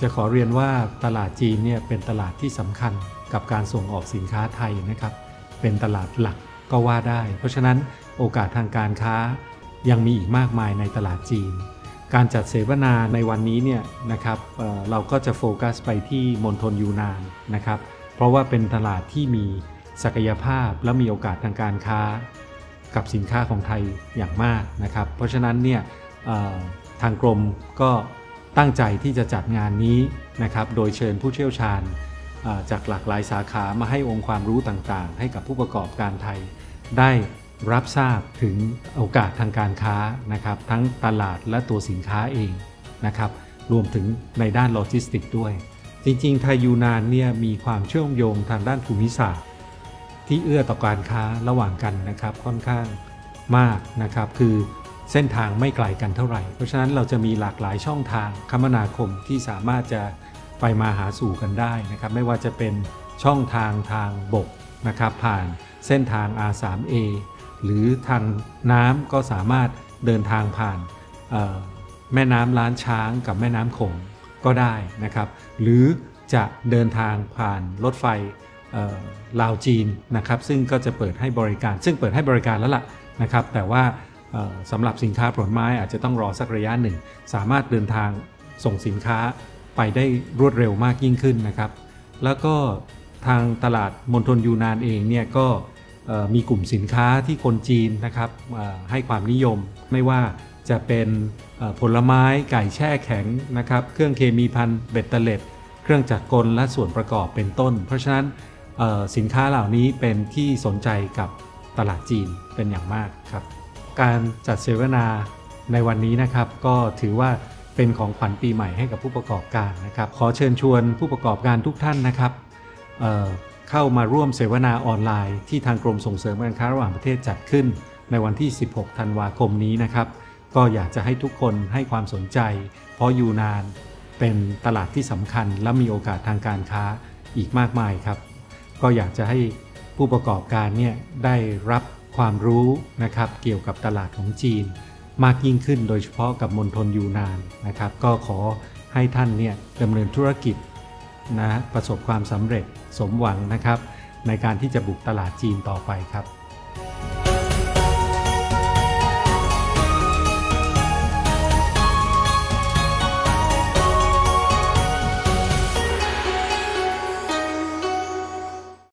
จะขอเรียนว่าตลาดจีนเนี่ยเป็นตลาดที่สำคัญกับการส่งออกสินค้าไทยนะครับเป็นตลาดหลักก็ว่าได้เพราะฉะนั้นโอกาสทางการค้ายังมีอีกมากมายในตลาดจีนการจัดเสวนาในวันนี้เนี่ยนะครับเราก็จะโฟกัสไปที่มณฑลยูนานนะครับเพราะว่าเป็นตลาดที่มีศักยภาพและมีโอกาสทางการค้ากับสินค้าของไทยอย่างมากนะครับเพราะฉะนั้นเนี่ยทางกรมก็ตั้งใจที่จะจัดงานนี้นะครับโดยเชิญผู้เชี่ยวชาญจากหลากหลายสาขามาให้องค์ความรู้ต่างๆให้กับผู้ประกอบการไทยได้รับทราบถึงโอกาสทางการค้านะครับทั้งตลาดและตัวสินค้าเองนะครับรวมถึงในด้านโลจิสติกด้วยจริงๆไทยยูนานเนี่ยมีความเชื่อมโยงทางด้านภูมิศาสตร์ที่เอื้อต่อการค้าระหว่างกันนะครับค่อนข้างมากนะครับคือเส้นทางไม่ไกลกันเท่าไหร่เพราะฉะนั้นเราจะมีหลากหลายช่องทางคมนาคมที่สามารถจะไปมาหาสู่กันได้นะครับไม่ว่าจะเป็นช่องทางบกนะครับผ่านเส้นทาง R3A หรือทางน้ำก็สามารถเดินทางผ่านแม่น้ำล้านช้างกับแม่น้ำโขงก็ได้นะครับหรือจะเดินทางผ่านรถไฟลาวจีนนะครับซึ่งก็จะเปิดให้บริการซึ่งเปิดให้บริการแล้วล่ะนะครับแต่ว่าสำหรับสินค้าผลไม้อาจจะต้องรอสักระยะหนึ่งสามารถเดินทางส่งสินค้าไปได้รวดเร็วมากยิ่งขึ้นนะครับแล้วก็ทางตลาดมณฑลยูนานเองเนี่ยก็มีกลุ่มสินค้าที่คนจีนนะครับให้ความนิยมไม่ว่าจะเป็นผลไม้ไก่แช่แข็งนะครับเครื่องเคมีภัณฑ์เบ็ดเตล็ดเครื่องจักรกลและส่วนประกอบเป็นต้นเพราะฉะนั้นสินค้าเหล่านี้เป็นที่สนใจกับตลาดจีนเป็นอย่างมากครับการจัดเสวนาในวันนี้นะครับก็ถือว่าเป็นของขวัญปีใหม่ให้กับผู้ประกอบการนะครับขอเชิญชวนผู้ประกอบการทุกท่านนะครับเข้ามาร่วมเสวนาออนไลน์ที่ทางกรมส่งเสริมการค้าระหว่างประเทศจัดขึ้นในวันที่ 16 ธันวาคมนี้นะครับก็อยากจะให้ทุกคนให้ความสนใจเพราะยูนานเป็นตลาดที่สำคัญและมีโอกาสทางการค้าอีกมากมายครับก็อยากจะให้ผู้ประกอบการเนี่ยได้รับความรู้นะครับเกี่ยวกับตลาดของจีนมากยิ่งขึ้นโดยเฉพาะกับมณฑลยูนานนะครับก็ขอให้ท่านเนี่ยดำเนินธุรกิจนะประสบความสำเร็จสมหวังนะครับในการที่จะบุกตลาดจีนต่อไปครับ